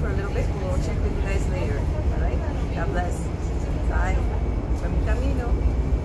for a little bit. We'll check with you guys later. All right? God bless. Bye. Buen camino.